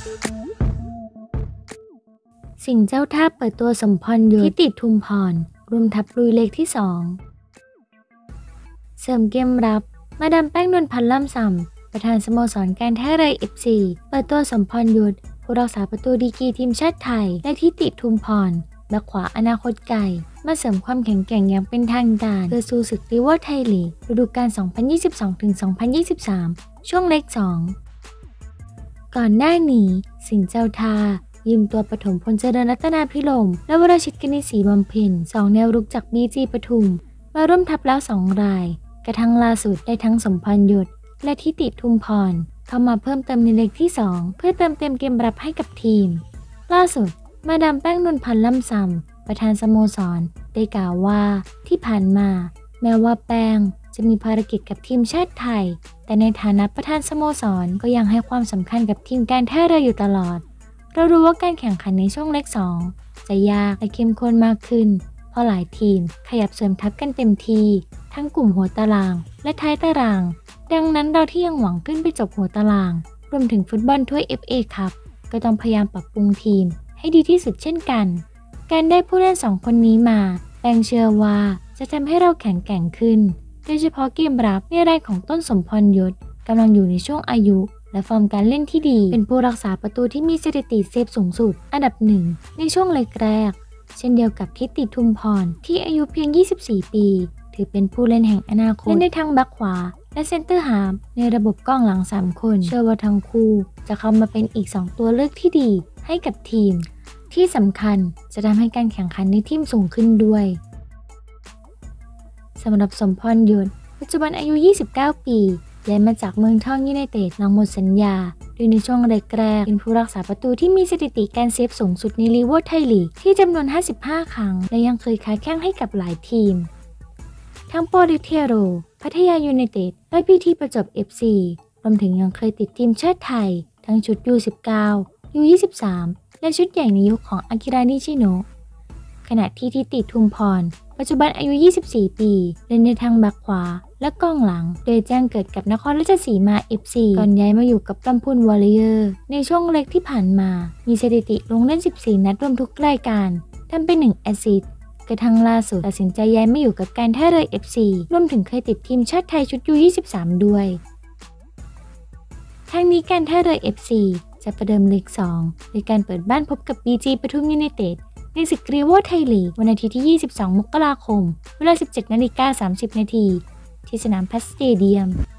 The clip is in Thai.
สิงห์เจ้าท่าเปิดตัวสมพรยศ ทิติทุมพรรวมทัพลุยเล็กที่ 2เสริมเกมรับมาดามแป้งนวลพันธ์ล่ำส่ำประธานสโมสรการท่าเรือ FC เปิดตัวสมพรยศผู้รักษาประตูดีกรีทีมชาติไทยและทิติทุมพรแบ็คขวาอนาคตไกลมาเสริมความแข็งแกร่งอย่างเป็นทางการเพื่อสู้ศึกริเวอร์ไทยลีกฤดูกาล 2022-2023 ช่วงเล็ก 2 ก่อนหน้านี้สิงห์เจ้าท่ายืมตัวปฐมพลเจริญรัตนาภิรมย์และวรชิตกนิษฐ์ศรีบำเพ็ญ2 แนวรุกจากบีจีปทุมมาร่วมทัพแล้ว2 รายกระทั่งล่าสุดได้ทั้งสมพรยศและทิติทุมพรเข้ามาเพิ่มเติมในเล็กที่ 2เพื่อเติมเต็มเกมรับให้กับทีมล่าสุดมาดามแป้งนวลพันธ์ล่ำส่ำประธานสโมสรได้กล่าวว่าที่ผ่านมาแม้ว่าแป้งจะมีภารกิจกับทีมชาติไทยแต่ในฐานะประธานสโมสรก็ยังให้ความสำคัญกับทีมการท่าเรืออยู่ตลอดเรารู้ว่าการแข่งขันในช่วงเล็ก 2จะยากและเข้มข้นมากขึ้นเพราะหลายทีมขยับเสริมทัพกันเต็มทีทั้งกลุ่มหัวตารางและท้ายตารางดังนั้นเราที่ยังหวังขึ้นไปจบหัวตารางรวมถึงฟุตบอลถ้วย FA ครับก็ต้องพยายามปรับปรุงทีมให้ดีที่สุดเช่นกันการได้ผู้เล่น2 คนนี้มาแป้งเชื่อว่าจะทำให้เราแข็งแกร่งขึ้นโดยเฉพาะเกมรับในรายของต้นสมพรยศกำลังอยู่ในช่วงอายุและฟอร์มการเล่นที่ดีเป็นผู้รักษาประตูที่มีสถิติเซฟสูงสุดอันดับ 1ในช่วงแรกเช่นเดียวกับทิติทุมพรที่อายุเพียง24 ปีถือเป็นผู้เล่นแห่งอนาคตเล่นได้ทั้งแบ็คขวาและเซนเตอร์ฮาล์ฟในระบบกองหลัง3 คนเชื่อว่าทั้งคู่จะเข้ามาเป็นอีก2 ตัวเลือกที่ดีให้กับทีมที่สำคัญจะทำให้การแข่งขันในทีมสูงขึ้นด้วยสำหรับสมพรยศปัจจุบันอายุ 29 ปีย้ายมาจากเมืองทองยูไนเต็ดหลังหมดสัญญาโดยในช่วงแรกเป็นผู้รักษาประตูที่มีสถิติการเซฟสูงสุดในลีกไทยลีกที่จำนวน 55 ครั้งและยังเคยค้าแข้งให้กับหลายทีมทั้งโปลิเทโรพัทยายูไนเต็ดและพีทีประจวบ FC รวมถึงยังเคยติดทีมชาติไทยทั้งชุด U19 U23 และชุดใหญ่ในยุคของอากิระ นิชิโนะขณะที่ทิติทุมพรปัจจุบันอายุ 24 ปีเล่นในทางแบ็คขวาและกองหลังโดยแจ้งเกิดกับนครราชสีมา FC ก่อนย้ายมาอยู่กับลำพูนวอริเออร์ในช่วงเล็กที่ผ่านมามีสถิติลงเล่น 14 นัดรวมทุกรายการทำเป็น1 แอสซิสต์กระทั่งล่าสุดตัดสินใจย้ายมาอยู่กับการท่าเรือ FC รวมถึงเคยติดทีมชาติไทยชุด U23 ด้วยทางนี้การท่าเรือ FC จะประเดิมเล็ก 2โดยการเปิดบ้านพบกับ BG ปทุมยูไนเต็ดในศึกริเวอร์ไทยลีกวันอาทิตย์ที่ 22 มกราคม เวลา 17:30 น.ที่สนามแพทสเตเดียม